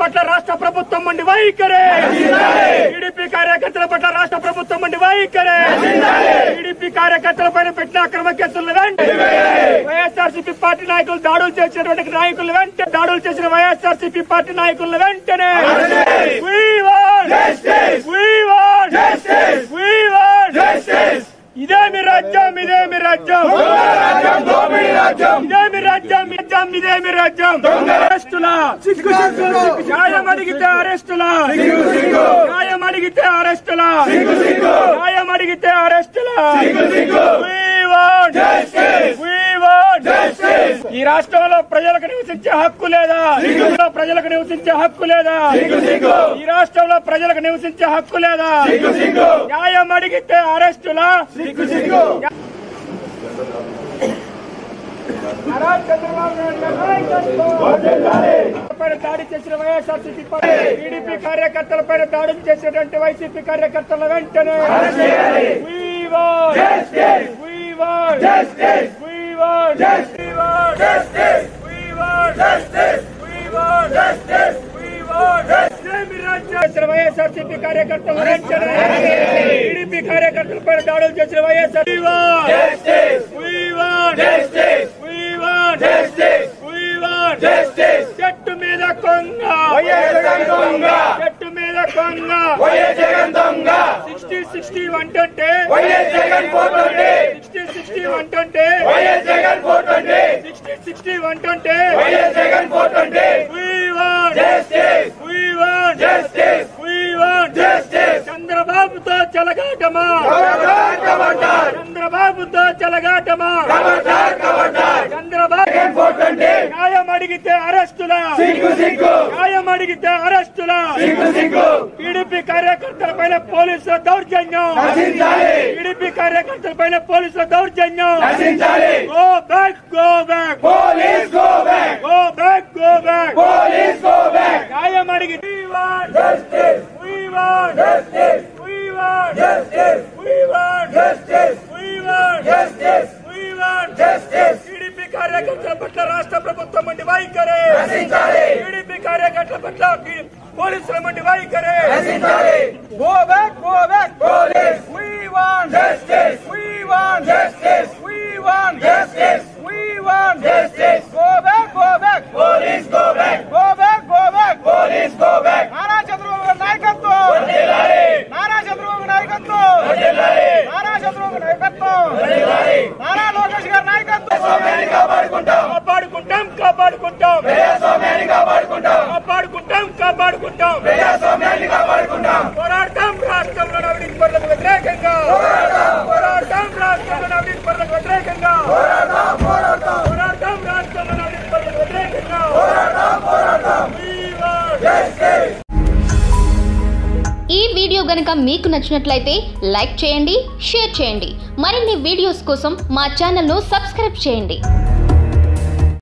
పట్ల రాష్ట్ర ప్రభుత్వం ఉండి వైఖరే, టీడీపీ కార్యకర్తల పట్ల రాష్ట్ర ప్రభుత్వం ఉండి వైఖరే, టీడీపీ కార్యకర్తలపైన పెట్టిన అక్రమ కేసులను వెంటనే వైఎస్ఆర్సీపీ పార్టీ నాయకులు దాడులు చేసినటువంటి నాయకులు వెంటనే దాడులు చేసిన వైఎస్ఆర్సీపీ పార్టీ నాయకులను వెంటనే ఇదేమి రాజ్యం, ఇదేమి రాజ్యం, ఇదేమి రాజ్యం, ఇదేమి రాజ్యం. అరెస్టులా న్యాయం అడిగితే అరెస్టులా, న్యాయం అడిగితే అరెస్టులా, న్యాయం అడిగితే అరెస్టులా. ఈ రాష్ట్రంలో ప్రజలకు నివసించే హక్కు లేదా? ప్రజలకు నివసించే హక్కు లేదా? ఈ రాష్ట్రంలో ప్రజలకు నివసించే హక్కు లేదా? న్యాయం అడిగితే అరెస్టులా. దాడి చేసిన వైఎస్ఆర్సీపీ టీడీపీ కార్యకర్తలపై దాడులు చేసినటువంటి వైసీపీ కార్యకర్తల వెంటనే వైఎస్ఆర్సీపీ కార్యకర్తల వెంటనే టీడీపీ కార్యకర్తలపై దాడులు చేసిన వైఎస్ఆర్ చెట్టు మీద కొంగ, చెట్టు మీద కొంగ, 60-60 అంటుంటే 60-60 అంటుంటే 60-60 అంటుంటే చంద్రబాబుతో చెలగాటమా, చంద్రబాబుతో చెలగాటమా, చంద్రబాబు న్యాయం అడిగితే అరెస్టులా, న్యాయం అడిగితే అరెస్టులా. టీడీపీ కార్యకర్తల పైన పోలీసుల దౌర్జన్యం, టీడీపీ కార్యకర్తల పైన పోలీసుల దౌర్జన్యం. Go back, go back, go back, go back. న్యాయం అడిగితే టీడీపీ కార్యకర్తల పట్ల రాష్ట్ర ప్రభుత్వం ఉండి వైఖరే, టీడీపీ కార్యకర్తల పట్ల పోలీసుల ఉండి వైఖరే. Go back, go back, police. We want justice. We want justice. We want justice. We want justice. Go back, police. Go back, go back, police. Go back. Nara Chandrababu నాయకత్వం, నారా చంద్రబాబు నాయకత్వం, నారా చంద్రబాబు నాయకత్వం, నారా లోకేష్ గారి నాయకత్వం. కాపాడుకుంటాం, కాపాడుకుంటాం, కాపాడుకుంటాం, కాపాడుకుంటాం, కాపాడుకుంటాం, కాపాడుకుంటాం. పోరాడతాం రాష్ట్రంలో అవినీతి పరులకు వ్యతిరేకంగా, పోరాడతాం రాష్ట్రంలో అవినీతి పరులకు వ్యతిరేకంగా, పోరాడతాం రాష్ట్రంలో అవినీతి పరులకు వ్యతిరేకంగా. ఈ వీడియో గనుక మీకు నచ్చినట్లయితే లైక్ చేయండి, షేర్ చేయండి. మరిన్ని వీడియోస్ కోసం మా ఛానల్ను సబ్స్క్రైబ్ చేయండి.